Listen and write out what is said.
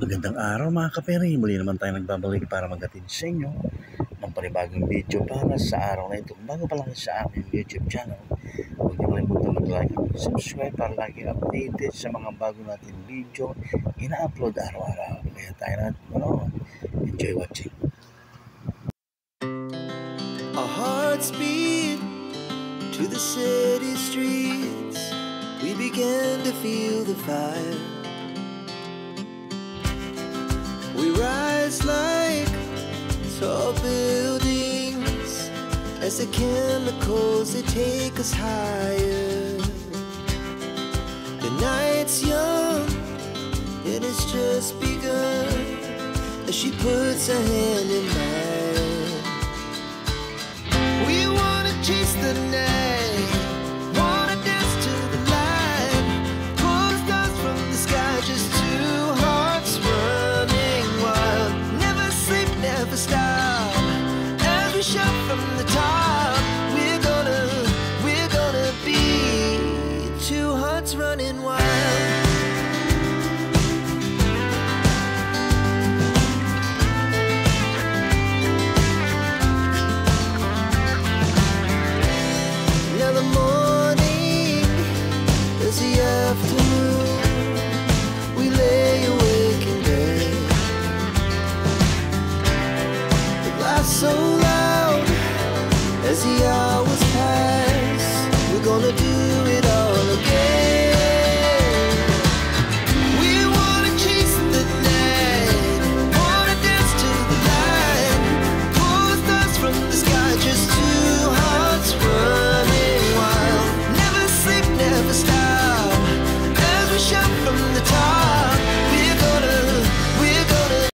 Magandang araw mga kaperi, muli naman tayo nagbabalik para maghatid sa inyo ng panibagong video para sa araw na ito. Bago pa lang sa aking YouTube channel, huwag niyo kalimutan mag-like at subscribe para lagi updated sa mga bago natin video ina-upload araw-araw. Kaya tayo natin enjoy watching. Our hearts beat to the city streets. We began to feel the fire. We rise like tall buildings as the chemicals, they take us higher. The night's young, it has just begun as she puts her hand in mine. We wanna chase the night.